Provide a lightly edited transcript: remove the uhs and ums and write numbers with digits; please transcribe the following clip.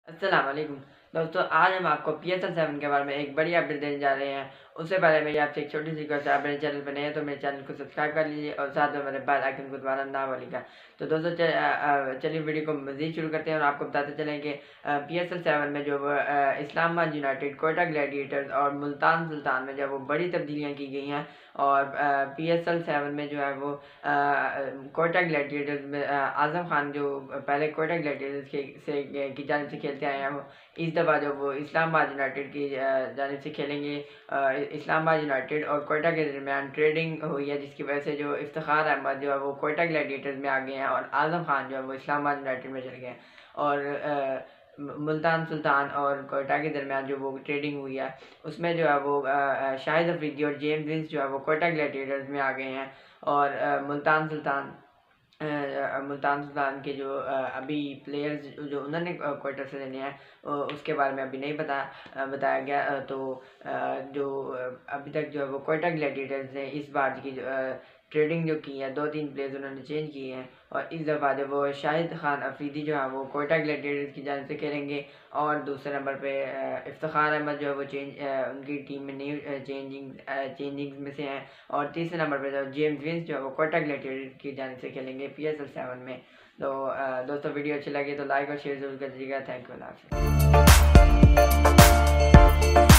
अस्सलाम वालेकुम दोस्तों, आज हम आपको PSL 7 के बारे में एक बड़ी अपडेट देने जा रहे हैं। उससे पहले मेरी आपसे एक छोटी सी रिक्वेस्ट है, आप मेरे चैनल पर नए हैं तो मेरे चैनल को सब्सक्राइब कर लीजिए और साथ में मेरे बेल आइकन को दबाना ना भूलिएगा। तो दोस्तों चलिए वीडियो को मज़ीद शुरू करते हैं और आपको बताते चलें कि PSL 7 में जो इस्लामाबाद यूनाइटेड, कोयटा ग्लैडिएटर्स और मुल्तान सुल्तान में जो वो बड़ी तब्दीलियाँ की गई हैं। और PSL 7 में जो है वो कोयटा ग्लैडिएटर्स में आज़म खान जो पहले कोयटा ग्लैडिएटर्स की जानिब से खेलते आए हैं, वो इस दफ़ा जो वो इस्लामाबाद यूनाइटेड की जानिब से खेलेंगे। इस्लामाबाद यूनाइटेड और कोयटा के दरमियान ट्रेडिंग हुई है, जिसकी वजह से जो इफ्तिखार अहमद जो है वो कोयटा ग्लैडिएटर्स में आ गए हैं और आज़म खान जो है वो इस्लामाबाद यूनाइटेड में चले गए हैं। और मुल्तान सुल्तान और कोयटा के दरमियान जो वो ट्रेडिंग हुई है, उसमें जो है वो शाहिद अफरीदी और जेम्स विंस जो है वो कोयटा ग्लैडिएटर्स में आ गए हैं। और मुल्तान सुल्तान के जो अभी प्लेयर्स जो उन्होंने कोयटा से लेने हैं, उसके बारे में अभी नहीं बताया गया। तो जो अभी तक जो है वो कोयटा ग्लैडिएटर्स ने इस बार की जो ट्रेडिंग जो की है, 2-3 प्लेयर्स उन्होंने चेंज किए हैं। और इस दफ़ा जो वो शाहिद खान अफरीदी जो है वो कोयटा ग्लैडिएटर्स की जानिब से खेलेंगे। और दूसरे नंबर पे इफ्तिखार अहमद जो है वो उनकी टीम में नहीं चेंजिंग में से हैं। और तीसरे नंबर पे जो जेम्स विंस जो है वो कोयटा ग्लैडिएटर्स की जानिब से खेलेंगे PSL 7 में। तो दोस्तों वीडियो अच्छी लगी तो लाइक और शेयर जरूर कर दीजिएगा। Thank you.